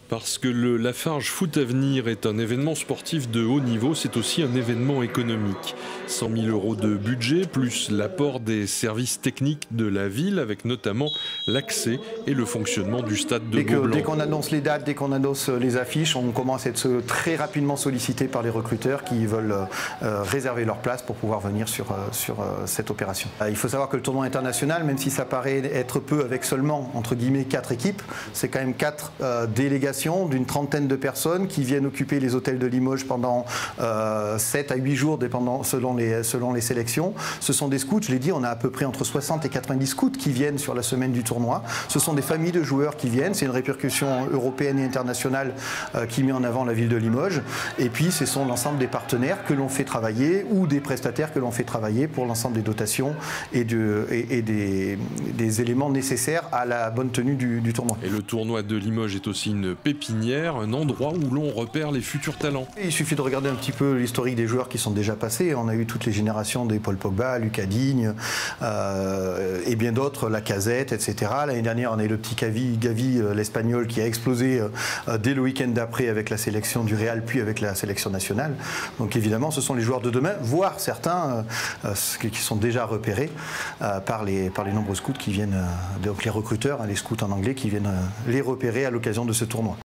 Parce que le Lafarge Foot Avenir est un événement sportif de haut niveau, c'est aussi un événement économique. 100 000 € de budget, plus l'apport des services techniques de la ville, avec notamment l'accès et le fonctionnement du stade de Beaublanc. Dès qu'on annonce les dates, dès qu'on annonce les affiches, on commence à être très rapidement sollicité par les recruteurs qui veulent réserver leur place pour pouvoir venir sur cette opération. Il faut savoir que le tournoi international, même si ça paraît être peu avec seulement, entre guillemets, 4 équipes, c'est quand même 4 délégations d'une trentaine de personnes qui viennent occuper les hôtels de Limoges pendant 7 à 8 jours, selon les sélections. Ce sont des scouts, je l'ai dit, on a à peu près entre 60 et 90 scouts qui viennent sur la semaine du tournoi. Ce sont des familles de joueurs qui viennent, c'est une répercussion européenne et internationale qui met en avant la ville de Limoges. Et puis ce sont l'ensemble des partenaires que l'on fait travailler ou des prestataires que l'on fait travailler pour l'ensemble des dotations et des éléments nécessaires à la bonne tenue du tournoi. Et le tournoi de Limoges est aussi une pépinière, un endroit où l'on repère les futurs talents. Il suffit de regarder un petit peu l'historique des joueurs qui sont déjà passés. On a eu toutes les générations des Paul Pogba, Lucas Digne et bien d'autres, Lacazette, etc. L'année dernière, on a eu le petit Gavi, l'Espagnol, qui a explosé dès le week-end d'après avec la sélection du Real, puis avec la sélection nationale. Donc évidemment, ce sont les joueurs de demain, voire certains qui sont déjà repérés par les nombreux scouts qui viennent, donc les recruteurs, les scouts en anglais, qui viennent les repérer à l'occasion de ce tournoi.